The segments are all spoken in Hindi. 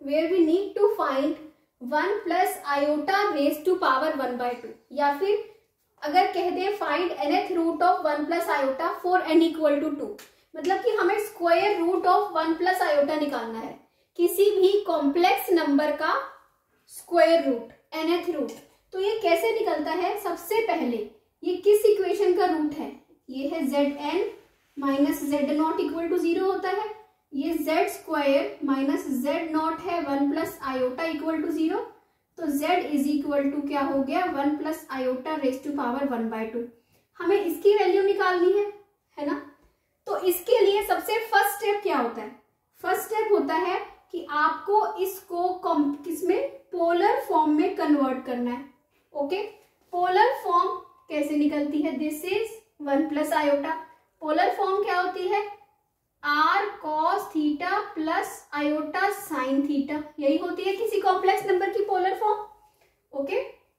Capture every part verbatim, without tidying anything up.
Where we need to find one plus iota raise to power one by two, या फिर अगर कह दें find nth root of one plus iota for n equal to two, मतलब कि हमें square root of one plus iota निकालना है, किसी भी कॉम्प्लेक्स नंबर का स्क्वायर रूट, nth रूट। तो ये कैसे निकलता है, सबसे पहले ये किस इक्वेशन का रूट है, ये है Z N minus Z not equal to zero होता है, ये Z square minus Z not है one plus iota equal to zero, तो z इज इक्वल टू क्या हो गया, one plus iota raise to power one by two. हमें इसकी वैल्यू निकालनी है, है ना। तो इसके लिए सबसे फर्स्ट स्टेप क्या होता है, फर्स्ट स्टेप होता है कि आपको इसको किसमें, पोलर फॉर्म में कन्वर्ट करना है। ओके, पोलर फॉर्म कैसे निकलती है, this is one plus iota. Polar form क्या होती है, R cos theta plus iota sine theta, यही होती है किसी कॉम्प्लेक्स नंबर की पोलर फॉर्म। ओके,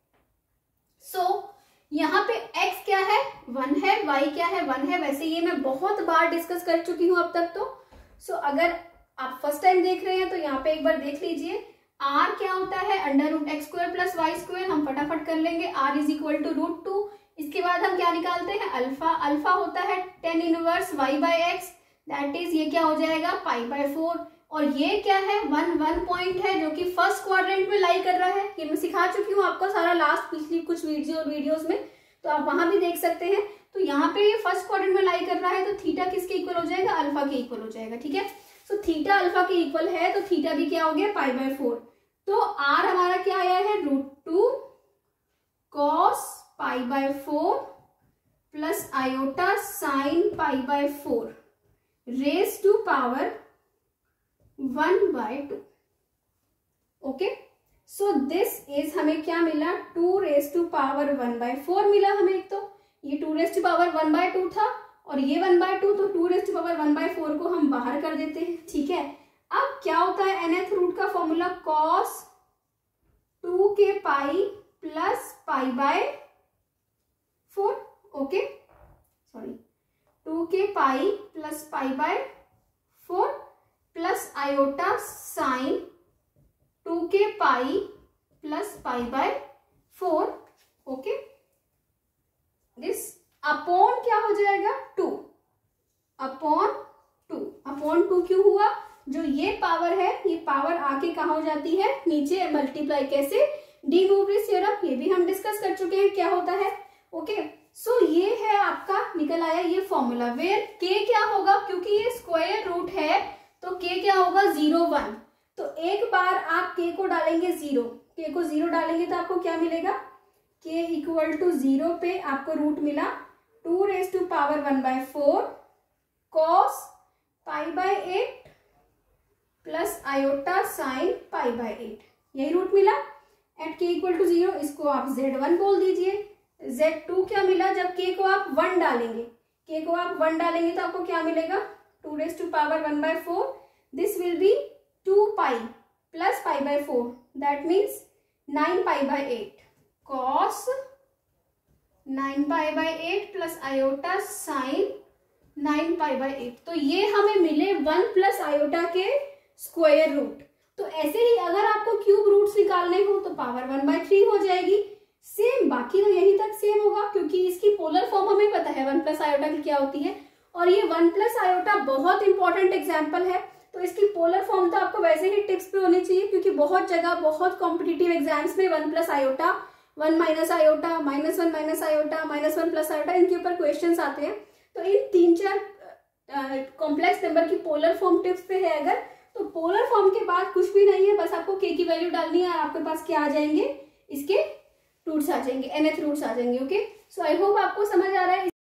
सो यहाँ पे x क्या है, वन है, y क्या है, वन है। वैसे ये मैं बहुत बार डिस्कस कर चुकी हूं अब तक तो। सो so, अगर आप फर्स्ट टाइम देख रहे हैं तो यहाँ पे एक बार देख लीजिए। r क्या होता है, under root X square plus Y square, हम फटाफट कर लेंगे। r is equal to root two. इसके बाद हम क्या निकालते हैं, अल्फा। अल्फा होता है tan inverse y by X, that is ये क्या हो जाएगा, पाई बाय फोर। और ये क्या है, वन वन पॉइंट है जो कि फर्स्ट क्वाड्रेंट में लाई कर रहा है। ये मैं सिखा चुकी हूँ आपको सारा लास्ट पिछली कुछ वीडियो वीडियोस में, तो आप वहां भी देख सकते हैं। तो यहाँ पे ये फर्स्ट क्वाड्रेंट में लाई कर रहा है, तो थीटा किसके इक्वल हो जाएगा, अल्फा के इक्वल हो जाएगा। ठीक है, सो थीटा अल्फा के इक्वल है, तो थीटा भी क्या हो गया, पाई बाय फोर। तो आर हमारा क्या आया है, root two cos pi by four plus iota sine pi by four raise to power one by two. Okay, so this is हमें क्या मिला, two raise to power one by four मिला हमें। एक तो ये two raise to power one by two था और ये वन बाय टू, तो two raise to power one by four को हम बाहर कर देते हैं। ठीक है, अब क्या होता है, nth रूट का formula cos two K pi plus pi by four. Okay, sorry, two K pi plus pi by four plus iota sine two K pi plus pi by four. Okay, this upon क्या हो जाएगा, two upon two. Upon two क्यों हुआ, जो ये पावर है ये पावर आके कहाँ हो जाती है, नीचे मल्टीप्लाई। कैसे, डी मोवरिस थ्योरम, ये भी हम डिस्कस कर चुके हैं क्या होता है। ओके, सो so ये है आपका निकल आया ये फॉर्मूला, वेयर के क्या होगा, क्योंकि ये स्क्वायर रूट है तो के क्या होगा, जीरो वन। तो एक बार आप के को डालेंगे जीरो, के को जीरो डालेंगे तो आपको क्या मिलेगा, के इक्वल टू जीरो पे आपको रूट मिला two raise to power one by four cos pi by eight plus iota sine pi by eight, यही रूट मिला at K equal to zero. इसको आप जेड वन बोल दीजिए। जेड टू क्या मिला, जब के को आप वन डालेंगे, के को आप वन डालेंगे तो आपको क्या मिलेगा, two raise to power one by four, this will be two pi plus pi by four, that means nine pi by eight cos nine pi by eight plus iota sine nine pi by eight. तो ये हमें मिले वन प्लस आयोटा के स्क्वायर रूट। तो ऐसे ही अगर आपको क्यूब रूट्स निकालने हो तो पावर वन बाय थ्री हो जाएगी। सेम बाकी तो यहीं तक सेम होगा, क्योंकि इसकी पोलर फॉर्म हमें पता है वन प्लस आयोटा की क्या होती है। और ये वन प्लस आयोटा बहुत इंपॉर्टेंट एग्जाम्पल है, तो इसकी पोलर फॉर्म तो आपको वैसे ही टिप्स पे होनी चाहिए, क्योंकि बहुत जगह बहुत कॉम्पिटिटिव एग्जाम्स में one plus iota, one minus iota, minus one minus iota, minus one plus iota, इनके ऊपर क्वेश्चन आते हैं। तो इन तीन चार कॉम्प्लेक्स नंबर की पोलर फॉर्म टिप्स पे है अगर, तो पोलर फॉर्म के बाद कुछ भी नहीं है, बस आपको के की वैल्यू डालनी है, आपके पास क्या आ जाएंगे, इसके रूट्स आ जाएंगे, nth रूट्स आ जाएंगे। ओके, सो आई होप आपको समझ आ रहा है।